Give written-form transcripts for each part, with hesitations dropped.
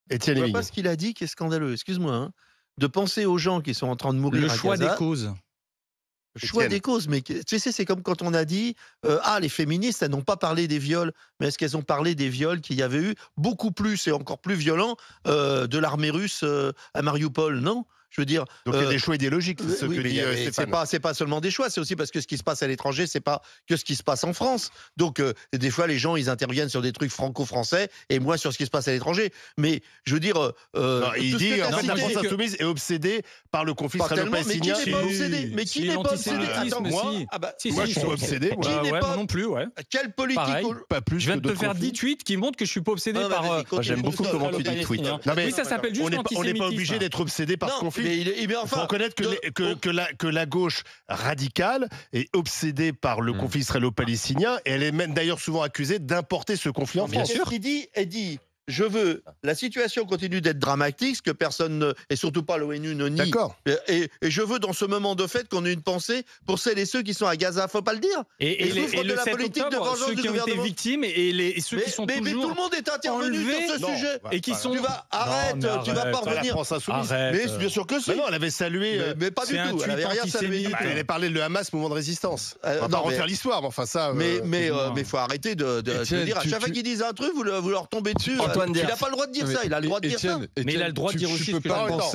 Étienne Je vois Ligue. pas ce qu'il a dit qui est scandaleux. Excuse-moi. Hein. De penser aux gens qui sont en train de mourir Le à choix Gaza, des causes. le choix des causes. Mais tu sais, c'est comme quand on a dit les féministes, elles n'ont pas parlé des viols, mais est-ce qu'elles ont parlé des viols qu'il y avait eu beaucoup plus et encore plus violents de l'armée russe à Mariupol? Non. Je veux dire, donc il y a des choix idéologiques, c'est ce que dit Stéphane. c'est pas seulement des choix, c'est aussi parce que ce qui se passe à l'étranger, c'est pas que ce qui se passe en France. Donc des fois, les gens ils interviennent sur des trucs franco-français et moins sur ce qui se passe à l'étranger. Mais je veux dire, non, il dit en fait la France insoumise est obsédée par le conflit israélo-palestinien. Mais qui n'est pas obsédé? Mais qui n'est pas obsédé? Attends, moi, moi, je suis obsédé. Moi non plus, ouais. Quelle politique? Pareil. Pas plus. Je viens de te faire 10 tweets qui montrent que je suis pas obsédé par. J'aime beaucoup comment tu dis tweet. Oui, ça s'appelle juste l'antisémitisme. On n'est pas obligé d'être obsédé par ce conflit. Il faut reconnaître que la gauche radicale est obsédée par le conflit israélo-palestinien et elle est même d'ailleurs souvent accusée d'importer ce conflit en France. Bien sûr. Elle dit je veux, la situation continue d'être dramatique, ce que personne, et surtout pas l'ONU, ne nie. D'accord. Et je veux, dans ce moment de fête, qu'on ait une pensée pour celles et ceux qui sont à Gaza. Faut pas le dire. Et le 7 octobre, ceux qui ont été victimes et ceux qui sont toujours mais tout le monde est intervenu sur ce sujet. Et qui sont... Tu vas pas revenir. Mais bien sûr que si. Mais non, elle avait salué... Mais pas du tout. Elle avait rien salué. Elle avait parlé de le Hamas, mouvement de résistance. On va pas refaire l'histoire, mais enfin ça... Mais faut arrêter de dire, à chaque fois qu'ils disent un truc, vous leur tombez dessus. Il n'a pas le droit de dire ça, il a le droit de dire ça. Mais il a le droit de dire aussi ce que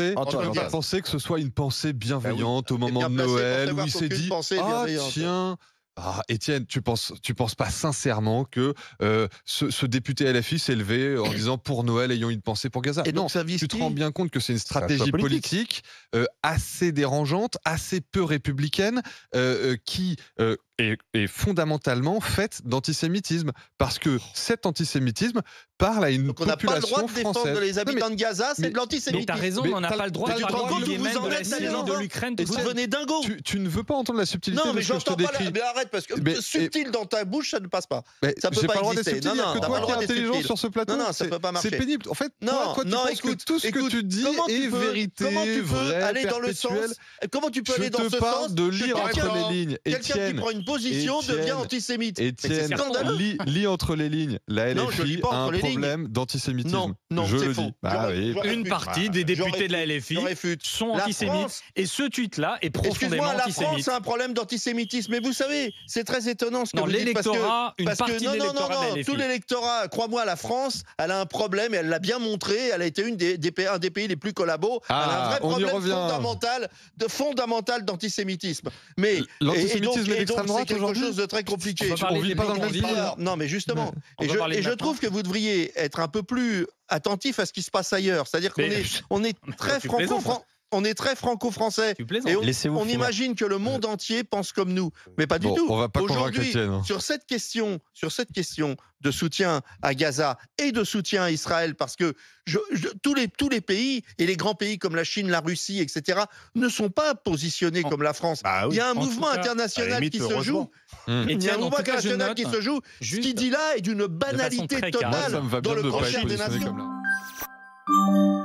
je peux penser que ce soit une pensée bienveillante au moment de Noël où il s'est dit tiens, Étienne, tu penses pas sincèrement que ce député LFI s'est levé en disant pour Noël ayons une pensée pour Gaza? Et non, tu te rends bien compte que c'est une stratégie politique assez dérangeante, assez peu républicaine, qui est fondamentalement faite d'antisémitisme, parce que cet antisémitisme parle à une population française. On n'a pas le droit de défendre les habitants de Gaza, c'est de l'antisémitisme. Mais t'as raison, on n'a pas le droit de parler du Yémen, de la Syrie, de l'Ukraine. Vous devenez dingo. Tu ne veux pas entendre la subtilité de ce que je te décris. Mais arrête, parce que subtil dans ta bouche, ça ne passe pas. Ça peut pas pas exister. Non, que toi qui es intelligent sur ce plateau. Non, ça peut pas marcher. C'est pénible. En fait, toi, tu penses que tout ce que tu dis est vérité, vrai, perpétuel. Comment tu peux aller dans ce sens? Je te parle de lire entre les lignes. Quelqu'un qui prend une position devient antisémite. Étienne, lis entre les lignes. La LFI a un problème d'antisémitisme. Non, c'est faux. Une partie des députés de la LFI sont antisémites et ce tweet-là est profondément antisémite. La France a un problème d'antisémitisme. Mais vous savez, c'est très étonnant ce que vous dites. L'électorat, une partie de l'électorat de la LFI. Tout l'électorat, crois-moi, la France, elle a un problème et elle l'a bien montré. Elle a été un des pays les plus collabos. Elle a un vrai problème fondamental d'antisémitisme. Mais l'antisémitisme et l'extrême droite c'est quelque chose de très compliqué. On vit pas dans le même pays. Non, mais justement. Et je trouve que vous devriez être un peu plus attentif à ce qui se passe ailleurs. C'est-à-dire qu'on est très franco-français. Et on imagine que le monde entier pense comme nous. Mais pas du tout. On va pas convaincre Étienne. Sur cette question de soutien à Gaza et de soutien à Israël, parce que tous les pays, et les grands pays comme la Chine, la Russie, etc., ne sont pas positionnés comme la France. Il y a un mouvement international qui se joue. Il y a un mouvement international qui se joue. Ce qu'il dit là est d'une banalité totale dans le concert des nations.